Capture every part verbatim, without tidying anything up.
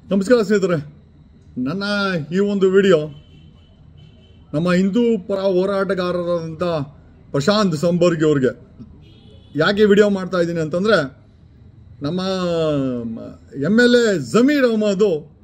ನಮಸ್ಕಾರ ಸ್ನೇಹಿತರೆ, ನನ್ನ ಈ ಒಂದು ವಿಡಿಯೋ ನಮ್ಮ ಹಿಂದೂ ಪರ ಹೋರಾಟಗಾರರಾದಂಥ ಪ್ರಶಾಂತ್ ಸಂಬರ್ಗಿ ಅವರಿಗೆ ಯಾಕೆ ವಿಡಿಯೋ ಮಾಡ್ತಾ ಇದ್ದೀನಿ ಅಂತಂದರೆ, ನಮ್ಮ M L A Zameer Ahmed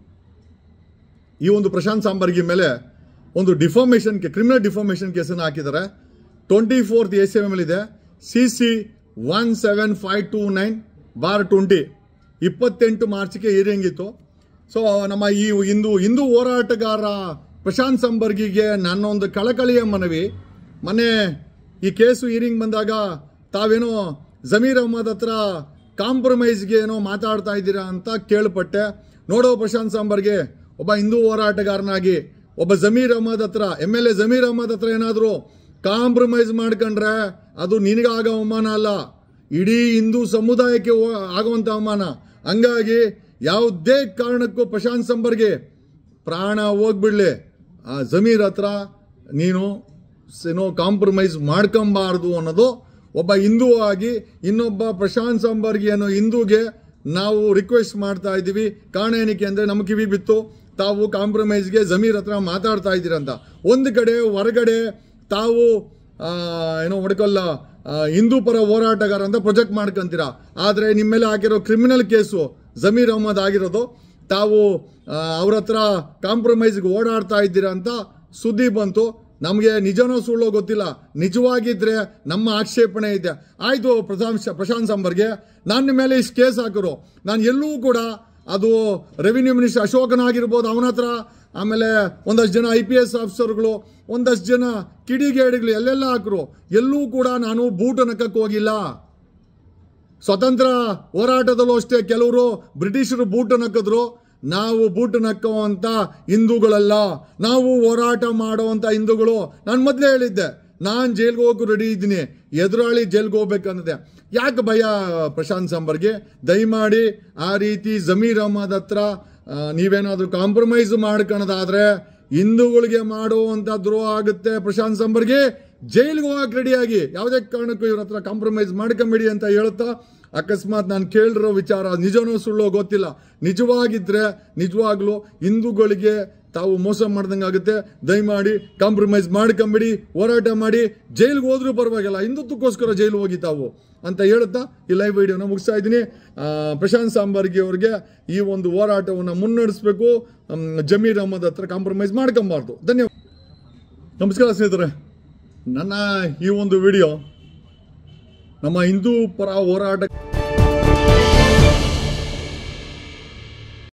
ಈ ಒಂದು ಪ್ರಶಾಂತ್ ಸಂಬರ್ಗಿ ಮೇಲೆ ಒಂದು ಡಿಫಾಮೇಷನ್ ಕ್ರಿಮಿನಲ್ ಡಿಫಾಮೇಷನ್ ಕೇಸನ್ನು ಹಾಕಿದ್ದಾರೆ. Twenty fourth A C M L ಇದೆ, C C one seven five two nine bar twenty ಇಪ್ಪತ್ತೆಂಟು ಮಾರ್ಚ್ಗೆ ಹಿಯರಿಂಗ್ ಇತ್ತು. ಸೊ ನಮ್ಮ ಈ ಹಿಂದೂ ಹಿಂದೂ ಹೋರಾಟಗಾರ ಪ್ರಶಾಂತ್ ಸಂಬರ್ಗಿಗೆ ನನ್ನೊಂದು ಕಳಕಳಿಯ ಮನವಿ. ಮೊನ್ನೆ ಈ ಕೇಸು ಹಿಯರಿಂಗ್ ಬಂದಾಗ ತಾವೇನೋ ಜಮೀರ್ ಅಹಮದ್ ಹತ್ರ ಕಾಂಪ್ರಮೈಸ್ಗೆ ಏನೋ ಮಾತಾಡ್ತಾ ಇದ್ದೀರಾ ಅಂತ ಕೇಳ್ಪಟ್ಟೆ. ನೋಡೋ ಪ್ರಶಾಂತ್ ಸಂಬರ್ಗಿ, ಒಬ್ಬ ಹಿಂದೂ ಹೋರಾಟಗಾರನಾಗಿ ಒಬ್ಬ ಜಮೀರ್ ಅಹಮದ್ ಹತ್ರ M L A Zameer Ahmed ಹತ್ರ ಏನಾದರೂ ಕಾಂಪ್ರಮೈಸ್ ಮಾಡ್ಕೊಂಡ್ರೆ ಅದು ನಿನಗಾಗೋ ಅವಮಾನ ಅಲ್ಲ, ಇಡೀ ಹಿಂದೂ ಸಮುದಾಯಕ್ಕೆ ಆಗುವಂಥ ಅವಮಾನ. ಹಂಗಾಗಿ ಯಾವುದೇ ಕಾರಣಕ್ಕೂ ಪ್ರಶಾಂತ್ ಸಂಬರ್ಗಿ ಪ್ರಾಣ ಹೋಗ್ಬಿಡ್ಲಿ, ಆ ಜಮೀರ್ ಹತ್ರ ನೀನು ಏನೋ ಕಾಂಪ್ರಮೈಸ್ ಮಾಡ್ಕೊಂಬಾರ್ದು ಅನ್ನೋದು ಒಬ್ಬ ಹಿಂದೂ ಆಗಿ ಇನ್ನೊಬ್ಬ ಪ್ರಶಾಂತ್ ಸಂಬರ್ಗಿ ಅನ್ನೋ ಹಿಂದೂಗೆ ನಾವು ರಿಕ್ವೆಸ್ಟ್ ಮಾಡ್ತಾ ಇದ್ದೀವಿ. ಕಾರಣ ಏನಕ್ಕೆ ಅಂದರೆ, ನಮ್ಮ ಕಿವಿ ಬಿತ್ತು ತಾವು ಕಾಂಪ್ರಮೈಸ್ಗೆ ಜಮೀರ್ ಹತ್ರ ಮಾತಾಡ್ತಾ ಇದ್ದೀರಂತ. ಒಂದು ಕಡೆ ಹೊರಗಡೆ ತಾವು ಏನೋ ಹೊಡ್ಕೊಲ್ಲ ಹಿಂದೂ ಪರ ಹೋರಾಟಗಾರ ಅಂತ ಪ್ರೊಜೆಕ್ಟ್ ಮಾಡ್ಕೊಂತೀರಾ, ಆದರೆ ನಿಮ್ಮ ಮೇಲೆ ಹಾಕಿರೋ ಕ್ರಿಮಿನಲ್ ಕೇಸು ಜಮೀರ್ ಅಹಮದ್ ಆಗಿರೋದು ತಾವು ಅವ್ರ ಹತ್ರ ಕಾಂಪ್ರಮೈಸ್ಗೆ ಓಡಾಡ್ತಾ ಇದ್ದೀರಾ ಅಂತ ಸುದ್ದಿ ಬಂತು. ನಮಗೆ ನಿಜನೋ ಸುಳ್ಳೋ ಗೊತ್ತಿಲ್ಲ, ನಿಜವಾಗಿದ್ರೆ ನಮ್ಮ ಆಕ್ಷೇಪಣೆ ಇದೆ. ಆಯಿತು ಪ್ರಶಾಂತ್ ಪ್ರಶಾಂತ್ ಸಂಬರ್ಗಿ, ನನ್ನ ಮೇಲೆ ಇಷ್ಟು ಕೇಸ್ ಹಾಕಿರು, ನಾನು ಎಲ್ಲೂ ಕೂಡ ಅದು ರೆವಿನ್ಯೂ ಮಿನಿಸ್ಟರ್ ಅಶೋಕನಾಗಿರ್ಬೋದು ಅವನ ಹತ್ರ, ಆಮೇಲೆ ಒಂದಷ್ಟು ಜನ ಐ ಪಿ ಎಸ್ ಆಫೀಸರ್ಗಳು, ಒಂದಷ್ಟು ಜನ ಕಿಡಿಗೇಡಿಗಳು ಎಲ್ಲೆಲ್ಲ ಹಾಕರು, ಎಲ್ಲೂ ಕೂಡ ನಾನು ಬೂಟು ನಕ್ಕಕ್ಕೆ ಹೋಗಿಲ್ಲ. ಸ್ವತಂತ್ರ ಹೋರಾಟದಲ್ಲೂ ಅಷ್ಟೇ ಕೆಲವರು ಬ್ರಿಟಿಷರು ಬೂಟು ನಕ್ಕಿದ್ರು, ನಾವು ಬೂಟು ನಕ್ಕುವಂಥ ಹಿಂದೂಗಳಲ್ಲ, ನಾವು ಹೋರಾಟ ಮಾಡುವಂಥ ಹಿಂದೂಗಳು. ನಾನು ಮೊದಲೇ ಹೇಳಿದ್ದೆ, ನಾನು ಜೈಲ್ಗೆ ಹೋಗಕ್ಕೆ ರೆಡಿ ಇದ್ದೀನಿ, ಎದುರಾಳಿ ಜೈಲ್ಗೆ ಹೋಗ್ಬೇಕಂದಿದೆ. ಯಾಕೆ ಭಯ ಪ್ರಶಾಂತ್ ಸಂಬರ್ಗಿ? ದಯಮಾಡಿ ಆ ರೀತಿ ಜಮೀರ್ ಅಹಮದ್ ಹತ್ರ ನೀವೇನಾದರೂ ಕಾಂಪ್ರಮೈಸ್ ಮಾಡ್ಕೊಳ್ಳೋದಾದ್ರೆ ಹಿಂದೂಗಳಿಗೆ ಮಾಡುವಂಥ ದ್ರೋಹ ಆಗುತ್ತೆ. ಪ್ರಶಾಂತ್ ಸಂಬರ್ಗಿ ಜೈಲಿಗೆ ಹೋಗಕ್ಕೆ ರೆಡಿಯಾಗಿ, ಯಾವುದೇ ಕಾರಣಕ್ಕೂ ಇವ್ರ ಹತ್ರ ಕಾಂಪ್ರಮೈಸ್ ಮಾಡ್ಕೊಂಬೇಡಿ ಅಂತ ಹೇಳುತ್ತಾ, ಅಕಸ್ಮಾತ್ ನಾನು ಕೇಳಿರೋ ವಿಚಾರ ನಿಜನೋ ಸುಳ್ಳೋ ಗೊತ್ತಿಲ್ಲ, ನಿಜವಾಗಿದ್ರೆ ನಿಜವಾಗ್ಲೂ ಹಿಂದೂಗಳಿಗೆ ತಾವು ಮೋಸ ಮಾಡ್ದಂಗೆ ಆಗುತ್ತೆ. ದಯಮಾಡಿ ಕಾಂಪ್ರಮೈಸ್ ಮಾಡ್ಕೊಂಬಿಡಿ, ಹೋರಾಟ ಮಾಡಿ, ಜೈಲಿಗೆ ಹೋದ್ರೂ ಪರವಾಗಿಲ್ಲ, ಹಿಂದುತ್ವಕ್ಕೋಸ್ಕರ ಜೈಲು ಹೋಗಿ ತಾವು ಅಂತ ಹೇಳುತ್ತಾ ಈ ಲೈವ್ ವಿಡಿಯೋನ ಮುಗಿಸ್ತಾ ಇದ್ದೀನಿ. ಪ್ರಶಾಂತ್ ಸಂಬರ್ಗಿ ಅವರಿಗೆ ಈ ಒಂದು ಹೋರಾಟವನ್ನು ಮುನ್ನಡೆಸಬೇಕು, ಜಮೀರ್ ಅಹಮದ್ ಹತ್ರ ಕಾಂಪ್ರಮೈಸ್ ಮಾಡ್ಕೊಂಬಾರ್ದು. ಧನ್ಯವಾದ. ನಮಸ್ಕಾರ ಸ್ನೇಹಿತರೆ, ನನ್ನ ಈ ಒಂದು ವಿಡಿಯೋ ನಮ್ಮ ಹಿಂದೂ ಪರ ಹೋರಾಟ